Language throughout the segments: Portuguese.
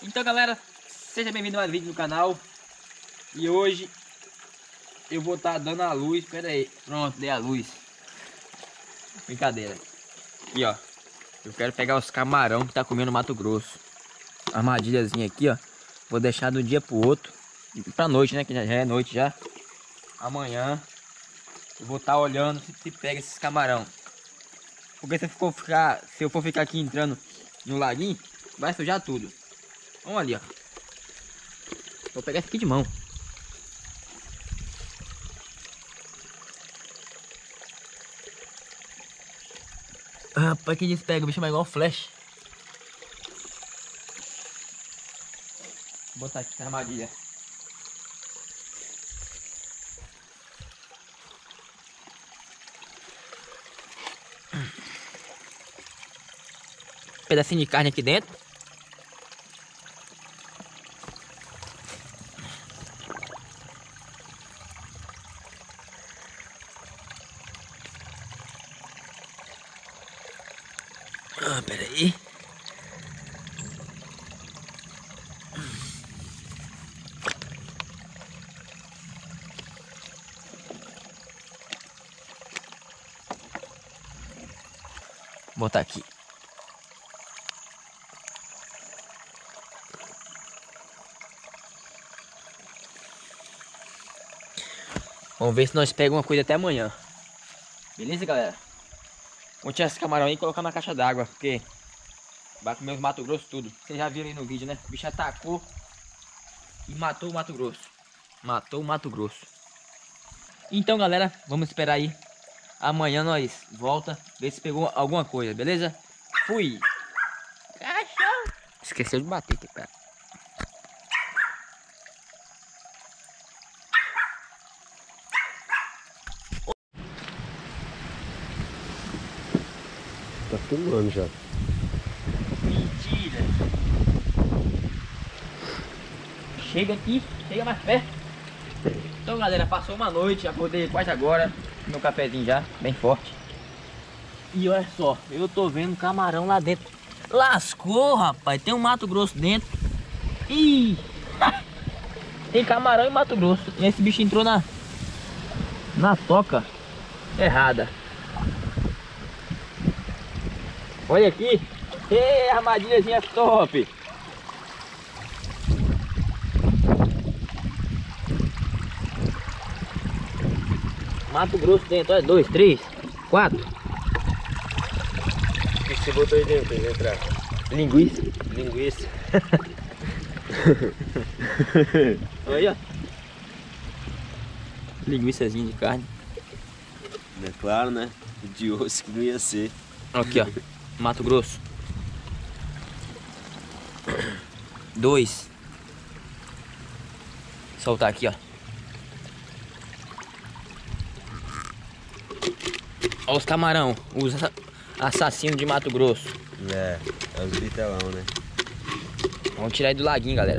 Então galera, seja bem-vindo a mais um vídeo no canal. E hoje eu vou estar dando a luz. Pera aí, pronto, dei a luz. Brincadeira. Aqui ó, eu quero pegar os camarão que tá comendo no Mato Grosso. Armadilhazinha aqui ó. Vou deixar de um dia pro outro, pra noite, né, que já é noite já. Amanhã eu vou estar olhando se pega esses camarão. Porque se eu for ficar aqui entrando no laguinho, vai sujar tudo. Vamos ali, ó. Vou pegar esse aqui de mão. Rapaz, que despega, o bicho é igual flash. Vou botar aqui essa armadilha. Pedacinho de carne aqui dentro. Pera aí. Vou botar aqui. Vamos ver se nós pegamos uma coisa até amanhã. Beleza, galera? Vou tirar esse camarão aí e colocar na caixa d'água, porque vai comer os Mato Grosso tudo. Vocês já viram aí no vídeo, né? O bicho atacou e matou o Mato Grosso. Matou o Mato Grosso. Então, galera, vamos esperar aí. Amanhã nós volta, ver se pegou alguma coisa, beleza? Fui! Cachorro! Esqueceu de bater aqui, cara. Tá filmando já. Mentira! Chega aqui, chega mais perto. Então galera, passou uma noite, acordei quase agora. Meu cafezinho já, bem forte. E olha só, eu tô vendo camarão lá dentro. Lascou, rapaz, tem um Mato Grosso dentro. Ih! Tem camarão em Mato Grosso. E esse bicho entrou na toca errada. Olha aqui. Ei, armadilhazinha top. Mato Grosso dentro, olha, 2, 3, 4. O que você botou aí dentro pra entrar? Linguiça. Linguiça. Olha. Linguiçazinha de carne. É claro, né? De osso que não ia ser. Aqui, ó. Mato Grosso. 2. Soltar aqui, ó. Olha os camarão, os assassinos de Mato Grosso. É os bitelão, né? Vamos tirar ele do laguinho, galera.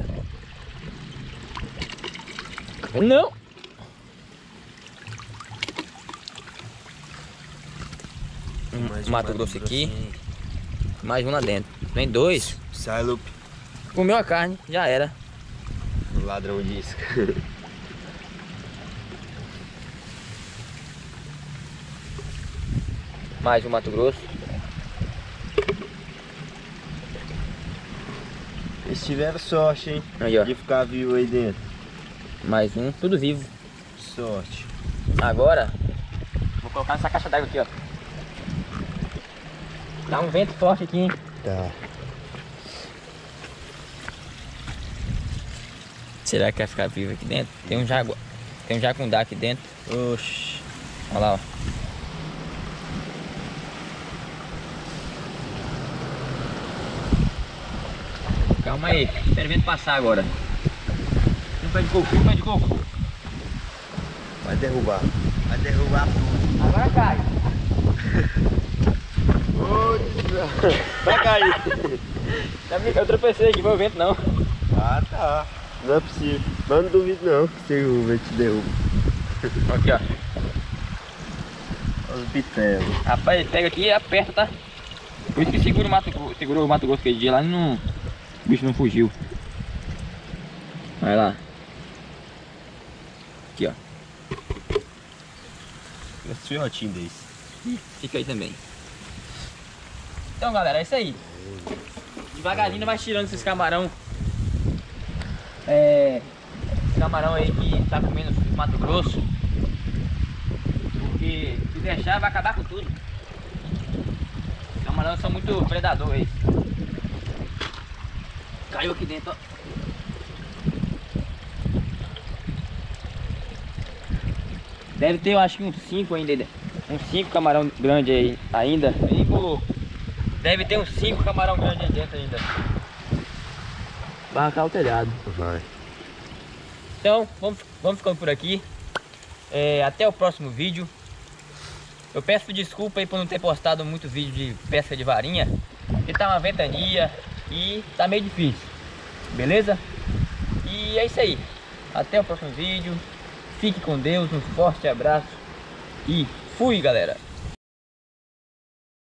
Não! Mais Mato Grosso aqui. Mais um lá dentro. Vem 2. Sai, Lupe. Comeu a carne, já era. Ladrão de isca. Mais um Mato Grosso. Eles tiveram sorte, hein? Aí, ó. De ficar vivo aí dentro. Mais um, tudo vivo. Sorte. Agora, vou colocar nessa caixa d'água aqui, ó. Tá um vento forte aqui, hein? Tá. Será que vai ficar vivo aqui dentro? Tem um jaguar. Tem um jacundá aqui dentro. Oxi. Olha lá, ó. Calma aí. Espera o vento passar agora. Um pé de coco, um pé de coco. Vai derrubar. Vai derrubar tudo. Agora cai. Vai cair. Eu tropecei aqui, foi o vento não. Ah, tá. Não é possível. Mas não duvido não que o vento te derruba. Aqui, ó. Olha os bitelos. Rapaz, pega aqui e aperta, tá? Por isso que segura o Mato Grosso, segurou o Mato Grosso aquele dia lá e não... o bicho não fugiu. Vai lá. Aqui, ó. Esse filhotinho desse. Fica aí também. Então, galera, é isso aí. Devagarinho vai tirando esses camarão. Esse camarão aí que tá comendo no Mato Grosso. Porque se deixar vai acabar com tudo. Os camarões são muito predadores. Caiu aqui dentro, ó. Deve ter, eu acho que uns 5 ainda. Uns 5 camarão grande aí ainda. Aí pulou. Deve ter uns 5 camarão grande aí dentro ainda. Vai arrancar o telhado. Vai. Então, vamos ficando por aqui. Até o próximo vídeo. Eu peço desculpa aí por não ter postado muito vídeo de pesca de varinha. Porque tá uma ventania e tá meio difícil. Beleza? E é isso aí. Até o próximo vídeo. Fique com Deus, um forte abraço. E fui, galera!